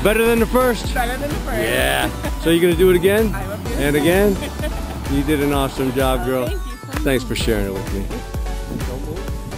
Better than the first? Better than the first. Yeah. So you're gonna do it again? I will do it And again? You did an awesome job, girl. Thank you so much. Thanks for sharing it with me. Don't move.